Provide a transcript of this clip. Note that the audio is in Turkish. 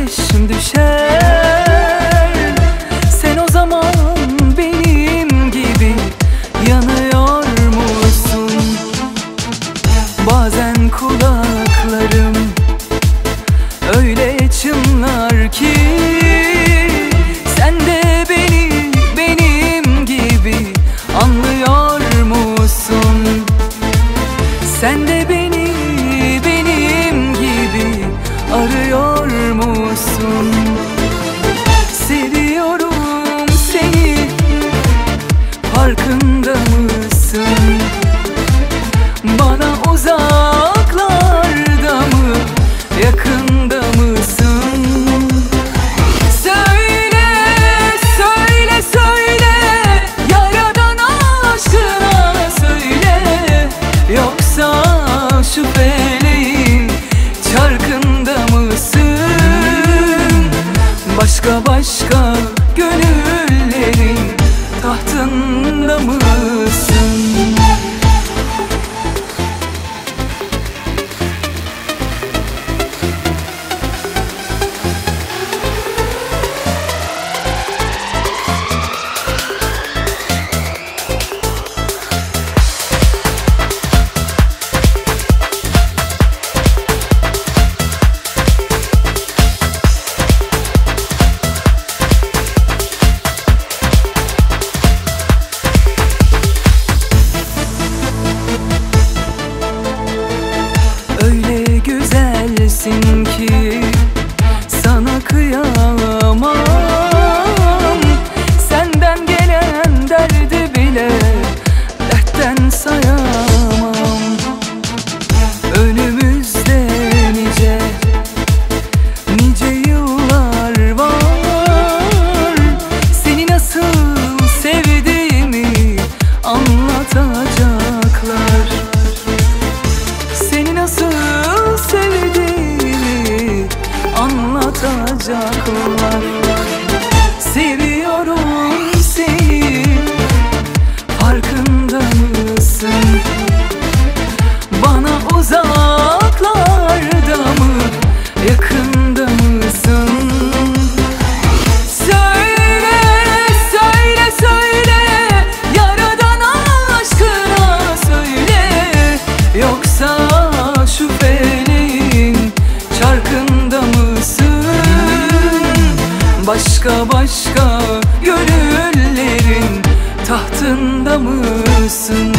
ateş düşer. Sen o zaman benim gibi yanıyor musun? Bazen kulaklarım öyle çınlar ki sen de beni benim gibi anlıyor musun? Sen de beni benim gibi arıyor musun? Seviyorum seni, farkında mısın? Bana uzaklarda mı, yakında mısın? Söyle, söyle, söyle, yaradan aşkına söyle. Yoksa şu feleğin çarkında mısın? Başka başka gönüllerin tahtında mısın? Öyle güzelsin ki sana kıyamam. Senden gelen derdi bile dertten sayamam. Önümüzde nice nice yıllar var. Seni nasıl sevdiğimi anlatacaklar. Seni nasıl sevdiğimi anlatacaklar. Seviyorum seni, farkında mısın? Bana uzaklarda mı, yakında mısın? Söyle, söyle, söyle, yaradan aşkına söyle. Yoksa şu feleğin çarkında mısın? Başka başka gönüllerin tahtında mısın?